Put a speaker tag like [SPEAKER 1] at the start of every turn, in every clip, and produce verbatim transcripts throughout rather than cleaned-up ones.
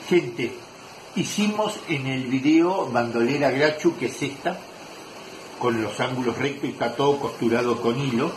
[SPEAKER 1] Gente, hicimos en el video bandolera Grachu, que es esta, con los ángulos rectos y está todo costurado con hilo.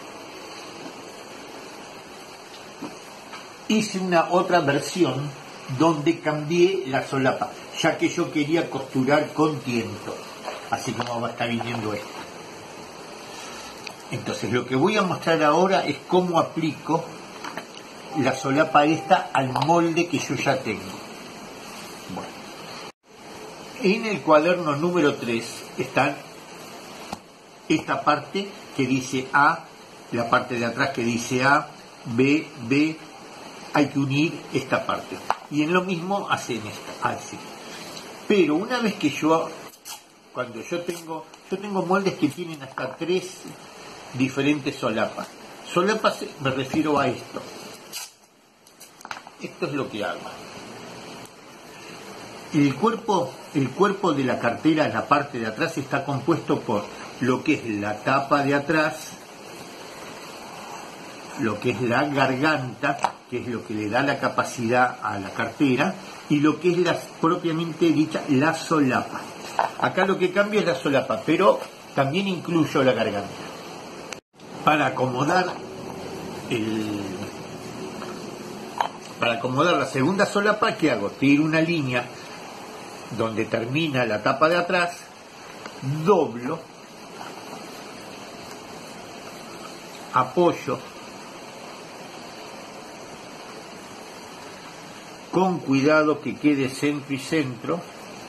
[SPEAKER 1] Hice una otra versión donde cambié la solapa, ya que yo quería costurar con tiento, así como va a estar viniendo esto. Entonces lo que voy a mostrar ahora es cómo aplico la solapa esta al molde que yo ya tengo. Bueno, en el cuaderno número tres está esta parte que dice A, la parte de atrás que dice A, B, B, hay que unir esta parte. Y en lo mismo hacen esto, así. Pero una vez que yo, cuando yo tengo, yo tengo moldes que tienen hasta tres diferentes solapas. Solapas me refiero a esto. Esto es lo que hago. El cuerpo, el cuerpo de la cartera, la parte de atrás, está compuesto por lo que es la tapa de atrás, lo que es la garganta, que es lo que le da la capacidad a la cartera, y lo que es la, propiamente dicha, la solapa. Acá lo que cambia es la solapa, pero también incluyo la garganta. Para acomodar el, para acomodar la segunda solapa, ¿qué hago? Tiro una línea donde termina la tapa de atrás, doblo, apoyo con cuidado que quede centro y centro,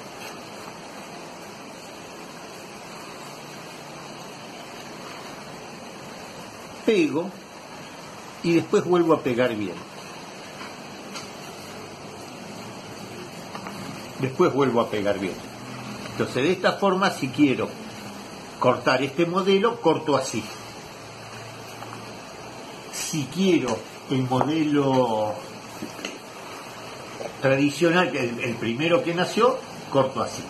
[SPEAKER 1] pego y después vuelvo a pegar bien, después vuelvo a pegar bien. Entonces de esta forma, si quiero cortar este modelo, corto así. Si quiero el modelo tradicional, el, el primero que nació, corto así.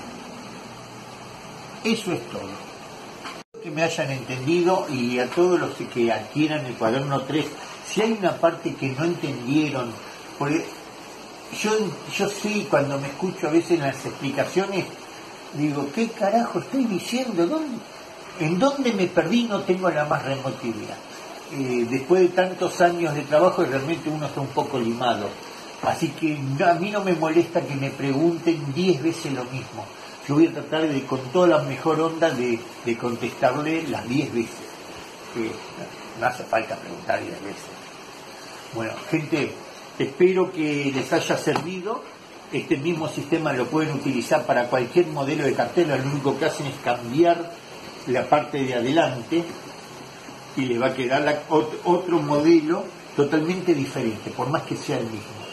[SPEAKER 1] Eso es todo. Que me hayan entendido, y a todos los que adquieran el cuaderno tres, si hay una parte que no entendieron, porque yo, yo sí, cuando me escucho a veces en las explicaciones, digo, ¿qué carajo estoy diciendo? ¿Dónde, ¿En dónde me perdí? No tengo la más remota idea. Eh, después de tantos años de trabajo, realmente uno está un poco limado. Así que a mí no me molesta que me pregunten diez veces lo mismo. Yo voy a tratar de, con toda la mejor onda, de, de contestarle las diez veces. Eh, no hace falta preguntar diez veces. Bueno, gente, espero que les haya servido. Este mismo sistema lo pueden utilizar para cualquier modelo de cartera. Lo único que hacen es cambiar la parte de adelante y le va a quedar la, otro, otro modelo totalmente diferente, por más que sea el mismo.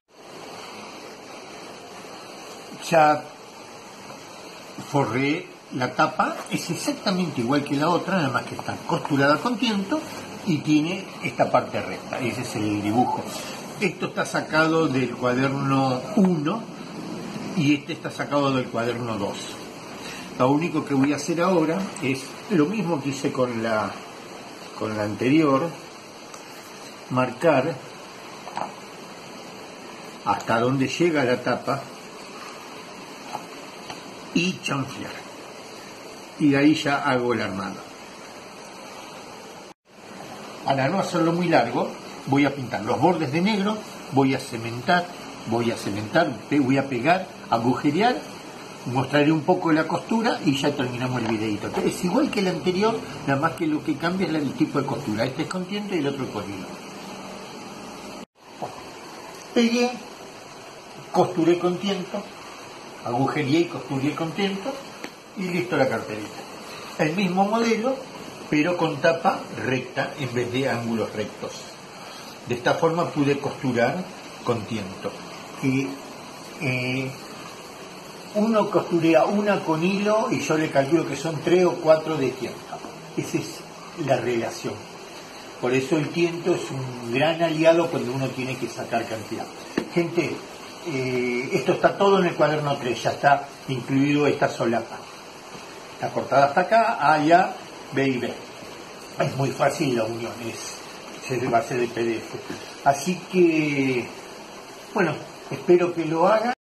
[SPEAKER 1] Ya forré la tapa, es exactamente igual que la otra, nada más que está costurada con tiento y tiene esta parte recta. Ese es el dibujo. Esto está sacado del cuaderno uno y este está sacado del cuaderno dos. Lo único que voy a hacer ahora es lo mismo que hice con la, con la anterior, marcar hasta donde llega la tapa y chanflear, y de ahí ya hago el armado. Para no hacerlo muy largo, voy a pintar los bordes de negro, voy a cementar, voy a cementar, voy a pegar, agujerear, mostraré un poco la costura y ya terminamos el videito. Es igual que el anterior, nada más que lo que cambia es el tipo de costura. Este es con tiento y el otro con hilo. Pegué, costuré con tiento, agujereé y costuré con tiento y listo la carterita. El mismo modelo, pero con tapa recta en vez de ángulos rectos. De esta forma pude costurar con tiento. Y, eh, uno costurea una con hilo y yo le calculo que son tres o cuatro de tiento. Esa es la relación. Por eso el tiento es un gran aliado cuando uno tiene que sacar cantidad. Gente, Eh, esto está todo en el cuaderno tres, ya está incluido esta solapa. Está cortada hasta acá, A y A, B y B. Es muy fácil la unión, es, se va a hacer el P D F. Así que, bueno, Espero que lo hagan.